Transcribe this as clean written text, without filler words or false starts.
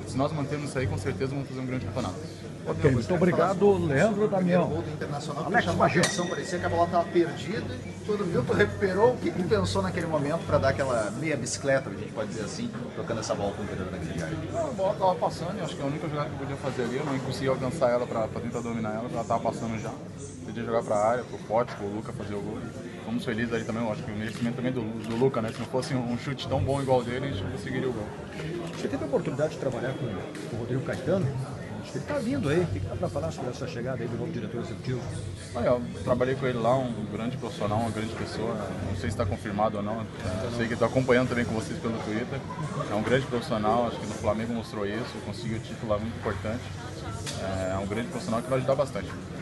se nós mantermos isso aí, com certeza vamos fazer um grande campeonato. Ok, muito obrigado, Leandro Damião. Gol do Internacional, que Alex chamou a Magé. atenção, parecia que a bola estava perdida, todo Milton recuperou. O que pensou naquele momento para dar aquela meia bicicleta, a gente pode dizer assim, tocando essa bola com o Pereira naquele área? A bola estava passando, e acho que a única jogada que eu podia fazer ali, eu não consegui alcançar ela para tentar dominar ela, porque ela estava passando já. Podia jogar para a área, para o Pote, para o Luca fazer o gol. Fomos felizes ali também, eu acho que o merecimento também do Luca, né? Se não fosse um chute tão bom igual dele, a gente não conseguiria o gol. Você teve a oportunidade de trabalhar com o Rodrigo Caetano? Ele está vindo aí. O que dá para falar sobre essa chegada aí do novo diretor executivo? Eu trabalhei com ele lá, um grande profissional, uma grande pessoa. Não sei se está confirmado ou não. Sei que estou acompanhando também com vocês pelo Twitter. É um grande profissional, acho que no Flamengo mostrou isso, conseguiu um título lá muito importante. É um grande profissional que vai ajudar bastante.